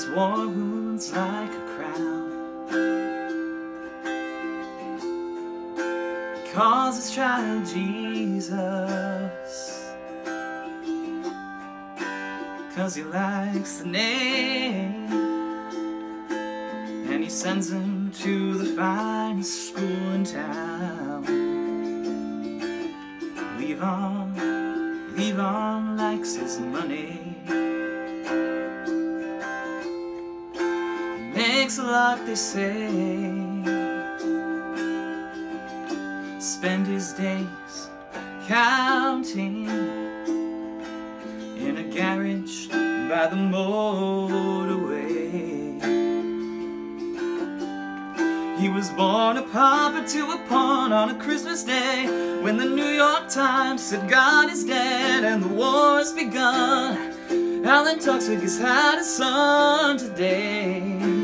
war wounds like a crown. He calls his child Jesus, 'cause he likes the name, and he sends him to the finest school in town. Levon likes his money. He makes a lot, they say. Spend his days counting in a garage by the motorway. He was born a pauper to a pawn on a Christmas day, when the New York Times said God is dead and the war's begun. Alan Toxic has had a son today,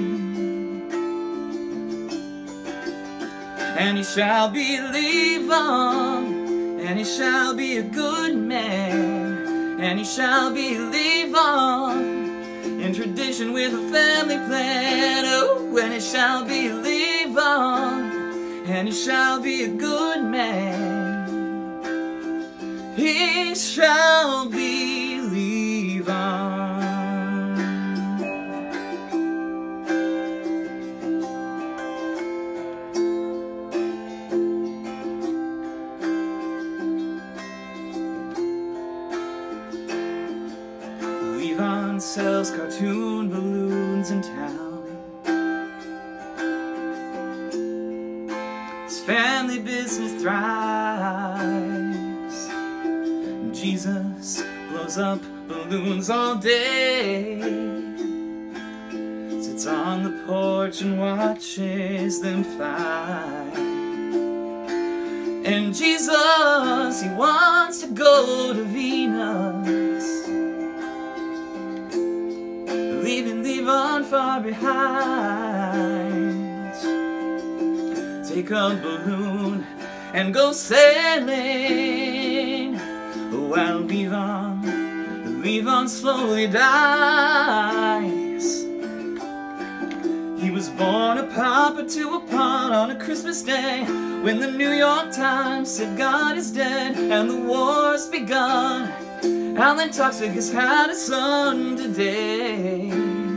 and he shall be Levon, and he shall be a good man, and he shall be Levon, in tradition with a family plan. Oh, and he shall be Levon, and he shall be a good man. He shall be Levon. Levon sells cartoon balloons in town. His family business thrives. Jesus blows up balloons all day, sits on the porch and watches them fly. And Jesus, he wants to go to Venus, leaving Levon far behind. Take a balloon and go sailing, while Levon slowly dies. He was born a pauper to a pawn on a Christmas day, when the New York Times said God is dead and the war's begun. Alan Toxic has had a son today,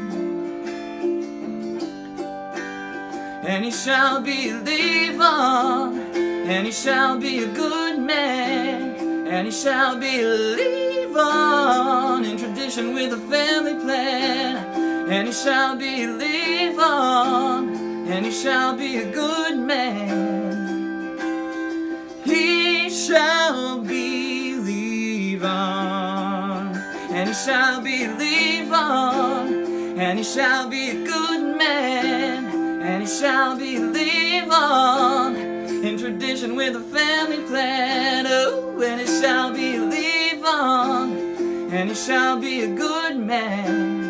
and he shall be Levon, and he shall be a good man, and he shall be Levon, in tradition with a family plan. And he shall be Levon, and he shall be a good man. He shall be Levon, and he shall be Levon, and he shall be a good man. And he shall be Levon, in tradition with a family plan. Oh, and he shall be Levon, and he shall be a good man.